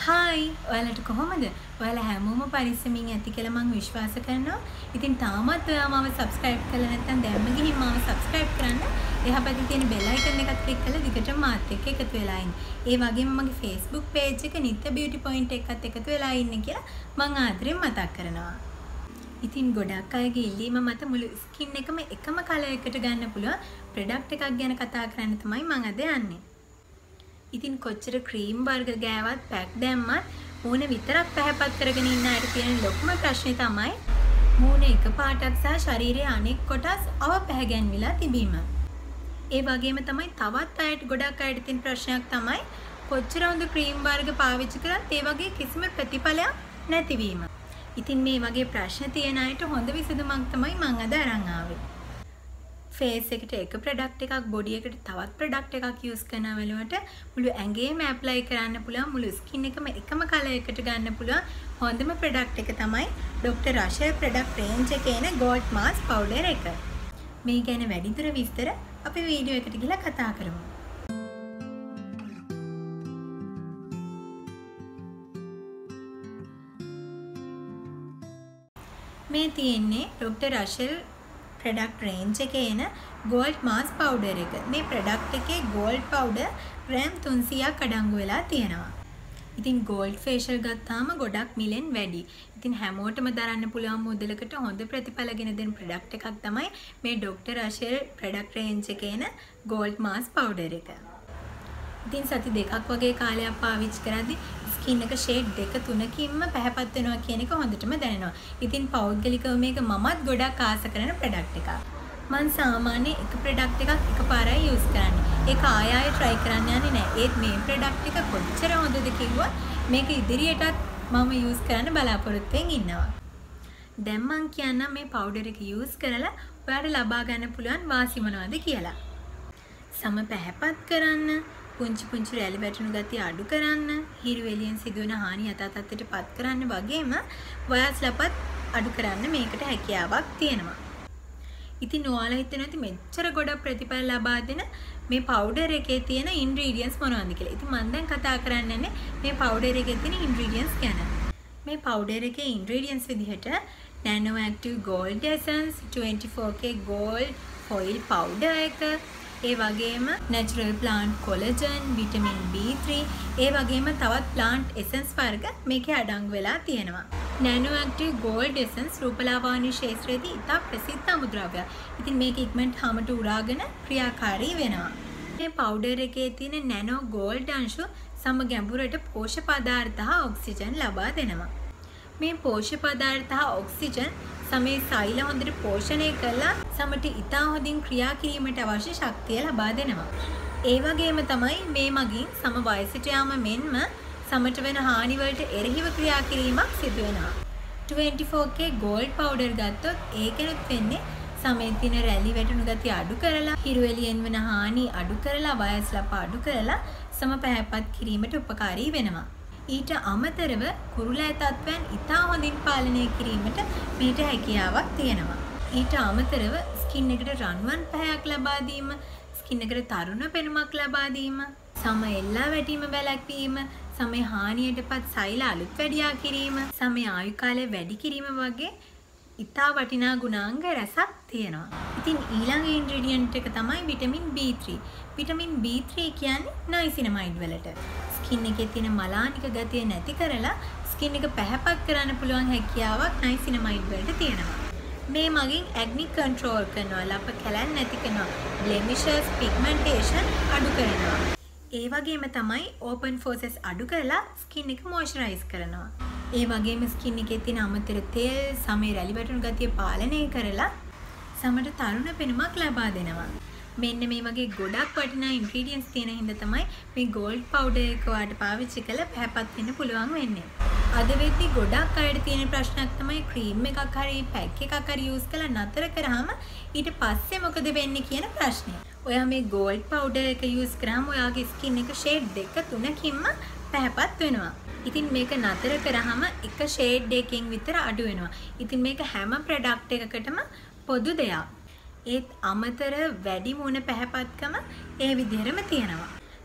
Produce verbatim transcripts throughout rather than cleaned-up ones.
Hi ඔයාලට කොහොමද? ඔයාලා හැමෝම පරිස්සමින් ඇති කියලා මම විශ්වාස කරනවා. ඉතින් තාමත් ඔයා මාව subscribe කරලා නැත්නම් දැම්ම ගිහින් මාව subscribe කරන්න. එහා පැත්තේ තියෙන bell icon එකත් click කරලා දිගටම මාත් එක්ක එකතු වෙලා ඉන්න. ඒ වගේම මගේ Facebook page එක නිත්‍ය beauty point එකත් එකතු වෙලා ඉන්න කියලා මම ආදරෙන් මතක් කරනවා. ඉතින් ගොඩක් අයගේ ඉල්ලීම මත මුළු skin එකම එකම කලර් එකට ගන්න පුළුවන් product එකක් ගැන කතා කරන්න තමයි මම අද යන්නේ. ඉතින් කොච්චර ක්‍රීම් වර්ග ගෑවත් පැක් දැම්මත් මූණ විතරක් පැහැපත් කරගෙන ඉන්න අයට තියෙන ලොකුම ප්‍රශ්නේ තමයි මූණ එක පාටක් සහ ශරීරයේ අනෙක් කොටස් අව පැහැගැන්විලා තිබීම. ඒ වගේම තමයි තවත් අයට ගොඩක් අයට තියෙන ප්‍රශ්නයක් තමයි කොච්චර හොඳ ක්‍රීම් වර්ග පාවිච්චි කරත් ඒ වගේ කිසිම ප්‍රතිඵලයක් නැතිවීම. ඉතින් මේ වගේ ප්‍රශ්න තියෙන අයට හොඳ විසඳුමක් තමයි මම අද අරන් ආවේ. ෆේස් එකට එක ප්‍රොඩක්ට් එකක් බොඩි එකට තවත් ප්‍රොඩක්ට් එකක් යූස් කරන වෙලාවට මුළු ඇඟේම ඇප්ලයි කරන්න පුළුවන් මුළු ස්කින් එකම එකම කලර් එකට ගන්න පුළුවන් හොඳම ප්‍රොඩක්ට් එක තමයි ડોක්ටර් රෂල් ප්‍රොඩක්ට් රේන්ජ් එකේ එන ගෝල්ඩ් මාස්ක් පවුඩර් එක. මේ ගැන වැඩිදුර විස්තර අපි වීඩියෝ එකට ගිහලා කතා කරමු. මේ තියෙන්නේ ડોක්ටර් රෂල් product range එකේ එන gold mask powder එක. මේ product එකේ gold powder ග්‍රෑම් තුන්සීයක් අඩංගු වෙලා තියෙනවා. ඉතින් gold facial ගත්තාම ගොඩක් මිලෙන් වැඩි. ඉතින් හැමෝටම දරන්න පුළුවන් මුදලකට හොඳ ප්‍රතිඵල ගෙන දෙන product එකක් තමයි මේ ડોක්ටර් රෂල් product range එකේ එන gold mask powder එක. ඉතින් සති දෙකක් වගේ කාලයක් පාවිච්චි කරද්දී ස්කින් එක ෂේඩ් දෙක තුනකින්ම පැහැපත් වෙනවා කියන එක හොඳටම දැනෙනවා. ඉතින් පෞද්ගලිකව මේක මමත් ගොඩක් ආස කරන ප්‍රොඩක්ට් එකක්. මම සාමාන්‍ය එක ප්‍රොඩක්ට් එකක් එකපාරයි යූස් කරන්නේ. ඒක ආය ආය try කරන්න යන්නේ නැහැ. ඒත් මේ ප්‍රොඩක්ට් එක කොච්චර හොඳද කිව්වොත් මේක ඉදිරියටත් මම යූස් කරන්න බලාපොරොත්තු වෙමින් ඉන්නවා. දැන් මම කියන්නම් මේ පවුඩර් එක යූස් කරලා ඔයාලට ලබා ගන්න පුළුවන් වාසි මොනවද කියලා. සම පැහැපත් කරන්න, පුංචි පුංචි රැලි වැටුණු ගතිය අඩු කරන්න, හිරු එළියෙන් සිදුවන හානි යථා තත්ත්වයට පත් කරන්න වගේම වයස් ලපත් අඩු කරන්න මේකට හැකියාවක් තියෙනවා. ඉතින් ඔයාලා හිතනවා මෙච්චර ගොඩක් ප්‍රතිඵල ලබා දෙන මේ පවුඩර් එකේ තියෙන ඉන්ග්‍රීඩියන්ට්ස් මොනවද කියලා. ඉතින් මම දැන් කතා කරන්නේ මේ පවුඩර් එකේ තියෙන ඉන්ග්‍රීඩියන්ට්ස් ගැන. මේ පවුඩර් එකේ ඉන්ග්‍රීඩියන්ට්ස් විදිහට Nano Active Gold Essence, twenty-four K Gold Foil Powder එක, ඒ වගේම natural plant collagen, vitamin B three, ඒ වගේම තවත් plant essence වර්ග මේකේ අඩංගු වෙලා තියෙනවා. Nano Active Gold Essence රූපලාවන්‍ය ශාස්ත්‍රයේදී ඉතා ප්‍රසිද්ධ අමුද්‍රව්‍යයක්. ඉතින් මේක ඉක්මනට හැමට උරාගෙන ක්‍රියාකාරී වෙනවා. මේ පවුඩර් එකේ තියෙන nano gold අංශු සම ගැඹුරට පෝෂක පදාර්ථ හා ඔක්සිජන් ලබා දෙනවා. මේ පෝෂක පදාර්ථ හා ඔක්සිජන් සමේ සෛල හොඳට පෝෂණය කරලා සමට ඉතා හොඳින් ක්‍රියා කිරීමට අවශ්‍ය ශක්තිය ලබා දෙනවා. ඒ වගේම තමයි මේ මගින් සම වයසට යාම මෙන්ම සමට වෙන හානි වලට එරෙහිව ක්‍රියා කිරීමක් සිදු වෙනවා. twenty-four K gold powder ගත්තොත් ඒකෙනුත් වෙන්නේ සමේ තියෙන රැලි වැටුණු ගතිය අඩු කරලා, හිරු එළියෙන් වෙන හානි අඩු කරලා, වයස් ලප අඩු කරලා සම පැහැපත් කිරීමට උපකාරී වෙනවා. ඊට අමතරව කුරුළෑ තත්ත්වයන් ඉතා හොඳින් පාලනය කිරීමට මේට හැකියාවක් තියෙනවා. ඊට අමතරව ස්කින් එකට රන්වන් පැහැයක් ලබා දීම, ස්කින් එකට තරුණ පෙනුමක් ලබා දීම, සම එල්ලා වැටීම වැළැක්වීම, සමේ හානියටපත් සෛල අලුත් වැඩියා කිරීම, සමේ ආයු කාලය වැඩි කිරීම වගේ ඉතා වටිනා ගුණාංග රැසක් තියෙනවා. ඉතින් ඊළඟ ඉන්ග්‍රීඩියන්ට් එක තමයි vitamin B three. vitamin B three කියන්නේ niacinamide වලට ස්කින් එකේ තියෙන මලානික ගතිය නැති කරලා ස්කින් එක පැහැපත් කරන්න පුළුවන් හැකියාවක් niacinamide වලට තියෙනවා. මේ මගින් acne control කරනවා, ලප කැලැන් නැති කරනවා, blemishes, pigmentation අඩු කරනවා. ඒ වගේම තමයි open pores අඩු කරලා ස්කින් එක moisturize කරනවා. ඒ වගේම ස්කින් එකේ තියෙන අමතර තෙල්, සමේ රැලි වැටුණු ගතිය පාලනය කරලා සමට තරුණ පෙනුමක් ලබා දෙනවා. මෙන්න මේ වගේ ගොඩක් වටිනා ඉන්ග්‍රීඩියන්ට්ස් තියෙන හින්දා තමයි මේ gold powder එක වාට පාවිච්චි කරලා පැහැපත් වෙන්න පුළුවන් වෙන්නේ. අද වෙද්දි ගොඩක් අයට තියෙන ප්‍රශ්නයක් තමයි ක්‍රීම් එකක් හරි පැක් එකක් හරි යූස් කරලා නතර කරාම ඊට පස්සේ මොකද වෙන්නේ කියන ප්‍රශ්නේ. ඔයා මේ gold powder එක යූස් කරාම ඔයාගේ ස්කින් එක ෂේඩ් දෙක තුනකින්ම පැහැපත් වෙනවා. ඉතින් මේක නතර කරාම එක ෂේඩ් එකකින් විතර අඩු වෙනවා. ඉතින් මේක හැම ප්‍රොඩක්ට් එකකටම පොදු දෙයක්. ඒත් අමතර වැඩි මුණ පැහැපත්කම ඒ විදිහටම තියෙනවා.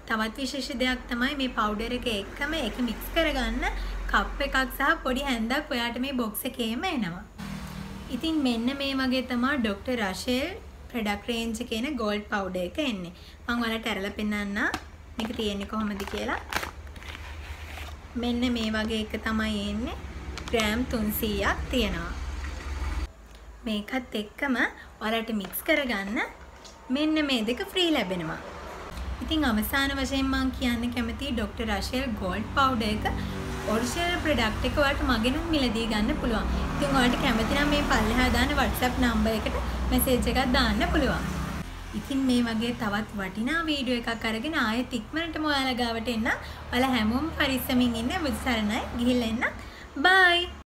තවත් විශේෂ දෙයක් තමයි මේ පවුඩර් එක එක්කම ඒක මික්ස් කරගන්න කප් එකක් සහ පොඩි හැන්දක් ඔයාට මේ බොක්ස් එකේම එනවා. ඉතින් මෙන්න මේ වගේ තමයි ડોක්ටර් රෂෙල් ප්‍රොඩක්ට් රේන්ජ් එකේ එන ගෝල්ඩ් පවුඩර් එක එන්නේ. මම ඔයාලට ඇරලා පෙන්නන්න මේක තියෙන්නේ කොහොමද කියලා. මෙන්න මේ වගේ එක තමයි එන්නේ. ග්‍රෑම් තුන්සීයක් තියෙනවා. මේකත් එක්කම ඔයාලට මික්ස් කරගන්න මෙන්න මේ දෙක ෆ්‍රී ලැබෙනවා. ඉතින් අවසාන වශයෙන් මම කියන්න කැමතියි ડોක්ටර් රෂෙල් ගෝල්ඩ් පවුඩර් එක ඔරිජිනල් ප්‍රොඩක්ට් එක ඔයාලට මගෙනුත් මිලදී ගන්න පුළුවන්. ඉතින් ඔයාලට කැමති නම් මේ පල්ලෙහා දාන WhatsApp නම්බර් එකට මැසේජ් එකක් දාන්න පුළුවන්. ඉතින් මේ වගේ තවත් වටිනා වීඩියෝ එකක් අරගෙන ආයෙත් ඉක්මනටම ඔයාලා ගාවට එන්න. ඔයාලා හැමෝම පරිස්සමින් ඉන්න. බුදු සරණයි. ගිහිල්ලා එන්න. බයි.